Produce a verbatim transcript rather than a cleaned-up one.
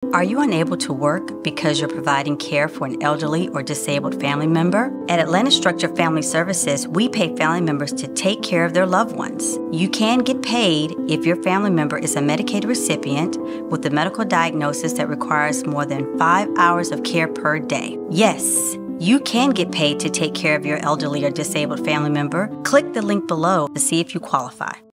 Are you unable to work because you're providing care for an elderly or disabled family member? At Atlanta Structure Family Services, we pay family members to take care of their loved ones. You can get paid if your family member is a Medicaid recipient with a medical diagnosis that requires more than five hours of care per day. Yes, you can get paid to take care of your elderly or disabled family member. Click the link below to see if you qualify.